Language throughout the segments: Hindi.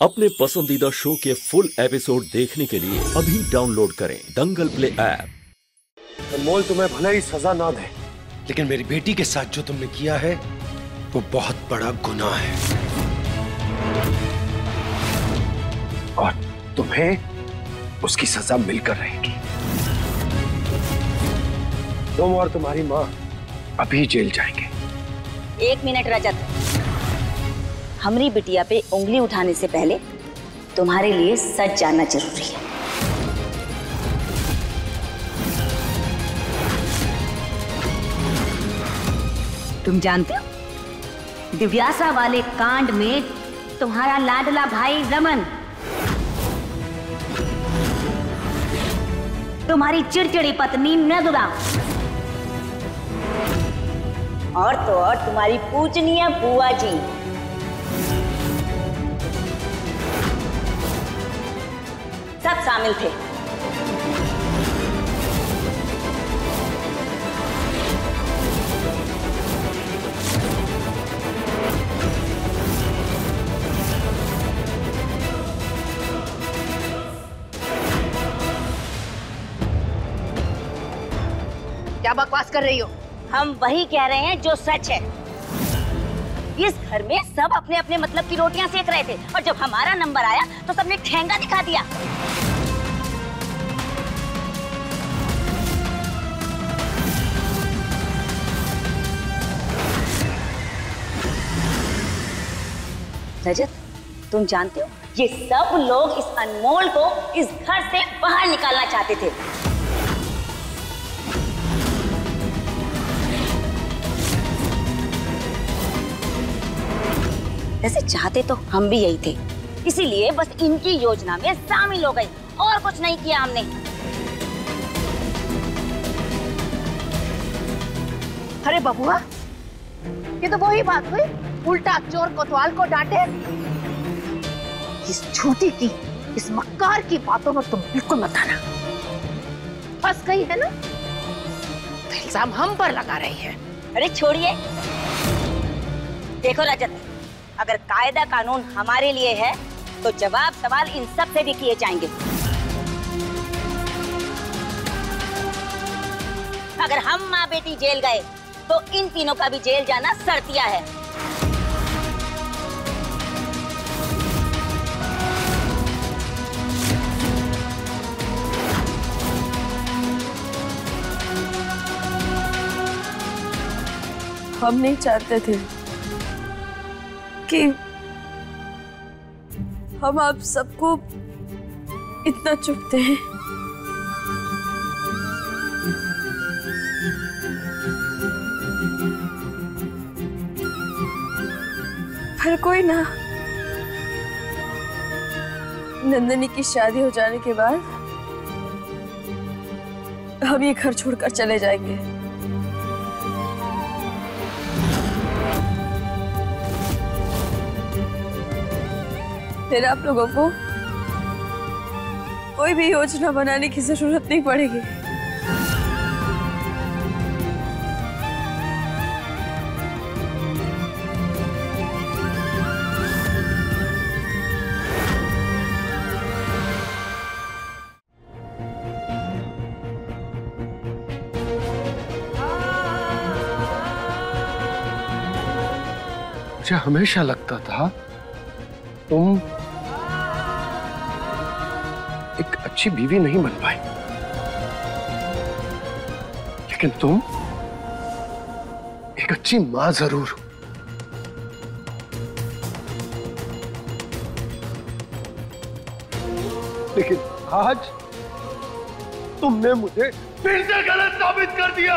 अपने पसंदीदा शो के फुल एपिसोड देखने के लिए अभी डाउनलोड करें दंगल प्ले ऐप। अनमोल तुम्हें भले ही सजा ना दे, लेकिन मेरी बेटी के साथ जो तुमने किया है वो बहुत बड़ा गुनाह है और तुम्हें उसकी सजा मिलकर रहेगी। तुम और तुम्हारी माँ अभी जेल जाएंगे। 1 मिनट रजत, हमारी बिटिया पे उंगली उठाने से पहले तुम्हारे लिए सच जानना जरूरी है। तुम जानते हो दिव्यासा वाले कांड में तुम्हारा लाडला भाई रमन तुम्हारी चिड़चिड़ी पत्नी मृदुला और तो और तुम्हारी पूजनीय बुआ जी सब शामिल थे। क्या बकवास कर रही हो? हम वही कह रहे हैं जो सच है। इस घर में सब अपने अपने मतलब की रोटियां सेक रहे थे और जब हमारा नंबर आया तो सबने ठेंगा दिखा दिया। रजत, तुम जानते हो ये सब लोग इस अनमोल को इस घर से बाहर निकालना चाहते थे। वैसे चाहते तो हम भी यही थे, इसीलिए बस इनकी योजना में शामिल हो गए और कुछ नहीं किया हमने। अरे बबुआ, ये तो वही बात हुई, उल्टा चोर कोतवाल को डांटे। इस झूठी की, इस मक्कार की बातों में तुम बिल्कुल मत आना। फंस गई है ना, तो इल्जाम हम पर लगा रही है। अरे छोड़िए, देखो रजत, अगर कायदा कानून हमारे लिए है तो जवाब सवाल इन सब से भी किए जाएंगे। अगर हम माँ बेटी जेल गए तो इन तीनों का भी जेल जाना शर्तिया है। हम नहीं चाहते थे कि हम आप सबको इतना चुभते हैं। पर कोई ना, नंदनी की शादी हो जाने के बाद हम ये घर छोड़कर चले जाएंगे। फिर आप लोगों को कोई भी योजना बनाने की जरूरत नहीं पड़ेगी। मुझे हमेशा लगता था तुम एक अच्छी बीवी नहीं बन पाई, लेकिन तुम एक अच्छी मां जरूर हो। लेकिन आज तुमने मुझे फिर से गलत साबित कर दिया।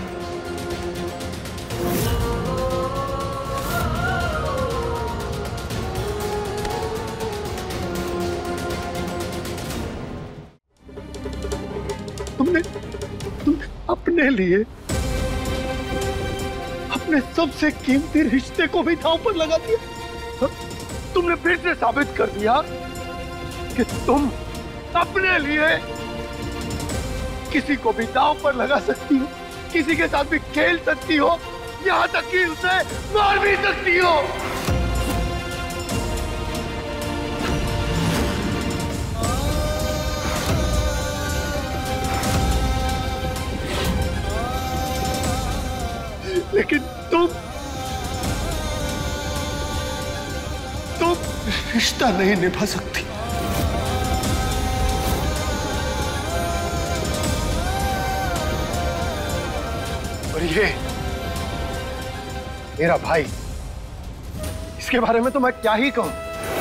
तुमने अपने लिए अपने सबसे कीमती रिश्ते को भी दांव पर लगा दिया। तुमने फिर से साबित कर दिया कि तुम अपने लिए किसी को भी दांव पर लगा सकती हो, किसी के साथ भी खेल सकती हो, यहाँ तक कि उसे मार भी सकती हो। रिश्ता नहीं निभा सकती। और ये मेरा भाई, इसके बारे में तो मैं क्या ही कहूं।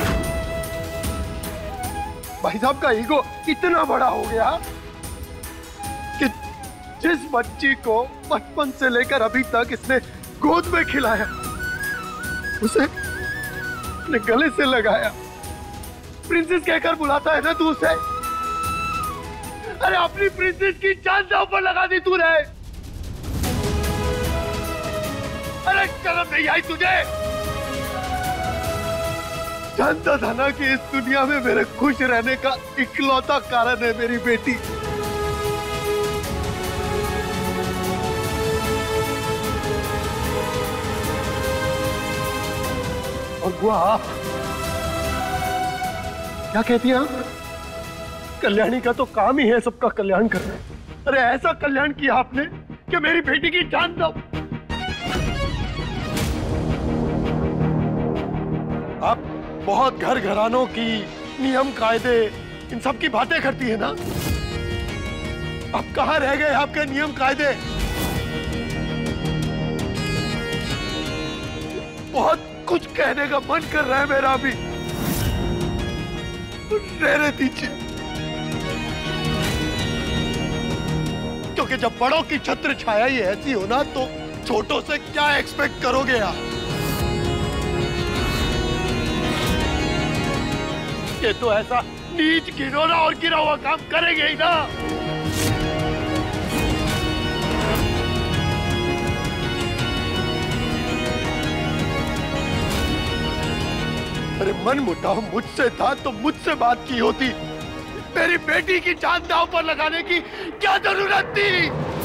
भाई साहब का ईगो इतना बड़ा हो गया कि जिस बच्ची को बचपन से लेकर अभी तक इसने गोद में खिलाया, उसे अपने गले से लगाया, प्रिंसेस कहकर बुलाता है ना तू उसे। अरे अपनी प्रिंसेस की जान दांव पर लगा दी तूने। अरे शर्म नहीं आई तुझे? जानता था ना कि इस दुनिया में मेरे खुश रहने का इकलौता कारण है मेरी बेटी। और बुआ आप क्या कहती हैं? कल्याणी का तो काम ही है सबका कल्याण करना। अरे ऐसा कल्याण किया आपने कि मेरी बेटी की जान दो। आप बहुत घर घरानों की नियम कायदे इन सब की बातें करती है ना। अब कहां रह गए आपके नियम कायदे? बहुत कुछ कहने का मन कर रहा है मेरा भी, रहने दीजिए। क्योंकि जब बड़ों की छत्र छाया ही ऐसी हो ना, तो छोटों से क्या एक्सपेक्ट करोगे आप? ये तो ऐसा नीच घिनौना और गिरा हुआ काम करेंगे ही ना। अरे मन मुटाव मुझसे था तो मुझसे बात की होती। मेरी बेटी की जान दांव पर लगाने की क्या जरूरत थी?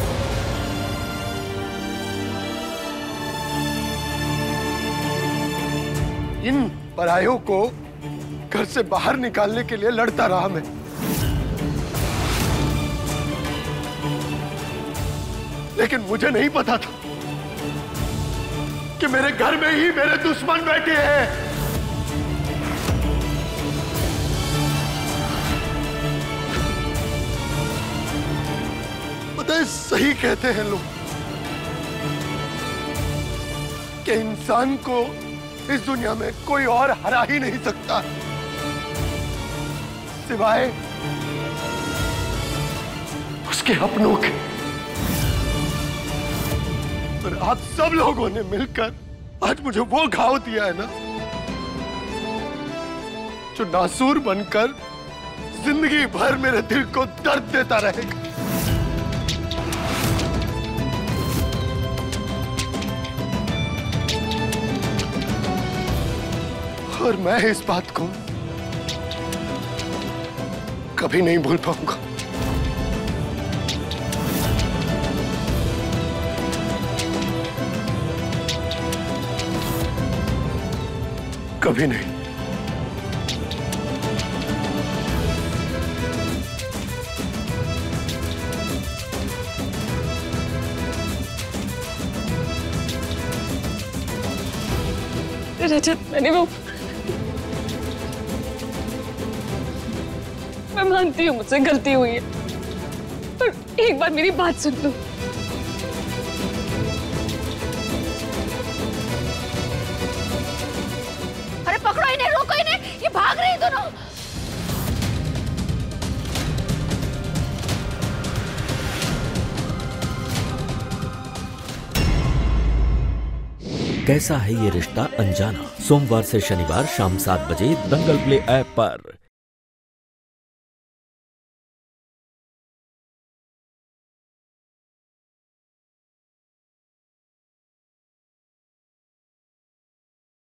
इन परायों को घर से बाहर निकालने के लिए लड़ता रहा मैं। लेकिन मुझे नहीं पता था कि मेरे घर में ही मेरे दुश्मन बैठे हैं। पता है, सही कहते हैं लोग कि इंसान को इस दुनिया में कोई और हरा ही नहीं सकता सिवाय उसके अपनों के। और आप सब लोगों ने मिलकर आज मुझे वो घाव दिया है ना, जो नासूर बनकर जिंदगी भर मेरे दिल को दर्द देता रहेगा। और मैं इस बात को कभी नहीं भूल पाऊंगा। कभी नहीं। रजत, मैं मानती हूँ मुझसे गलती हुई है, पर एक बार मेरी बात सुन लो। अरे पकड़ो इन्हें, रोको इन्हें, ये भाग रहे हैं दोनों। कैसा है ये रिश्ता अनजाना, सोमवार से शनिवार शाम 7 बजे दंगल प्ले ऐप पर।